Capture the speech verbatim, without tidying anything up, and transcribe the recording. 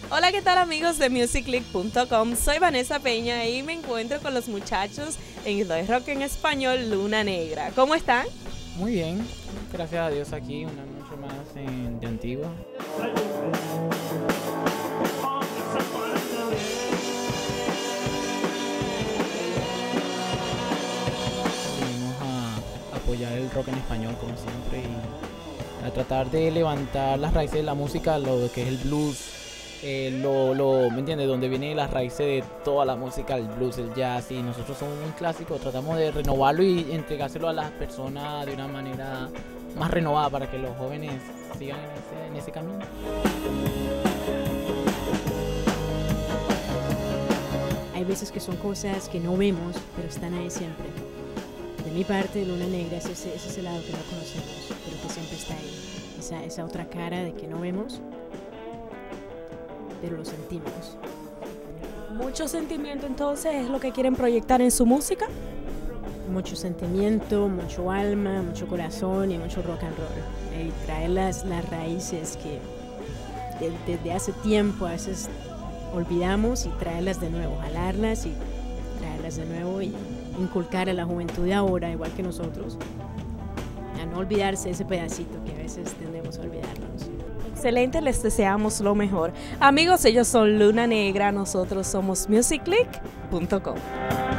Hola, ¿qué tal amigos de music click punto com? Soy Vanessa Peña y me encuentro con los muchachos en el rock en español Luna Negra. ¿Cómo están? Muy bien, gracias a Dios aquí, una noche más en, de Antigua. Venimos a apoyar el rock en español como siempre y a tratar de levantar las raíces de la música, lo que es el blues. Eh, lo, lo, ¿me entiendes? Donde viene las raíces de toda la música, el blues, el jazz, y nosotros somos muy clásicos, tratamos de renovarlo y entregárselo a las personas de una manera más renovada para que los jóvenes sigan en ese, en ese camino. Hay veces que son cosas que no vemos, pero están ahí siempre. De mi parte, Luna Negra es ese, es ese lado que no conocemos, pero que siempre está ahí. Esa, esa otra cara de que no vemos, pero lo sentimos. Mucho sentimiento entonces es lo que quieren proyectar en su música. Mucho sentimiento, mucho alma, mucho corazón y mucho rock and roll. Y traer las, las raíces que de, desde hace tiempo a veces olvidamos y traerlas de nuevo, jalarlas y traerlas de nuevo y inculcar a la juventud de ahora, igual que nosotros, a no olvidarse ese pedacito que a veces tendemos a olvidarnos. Excelente, les deseamos lo mejor. Amigos, ellos son Luna Negra, nosotros somos music click punto com.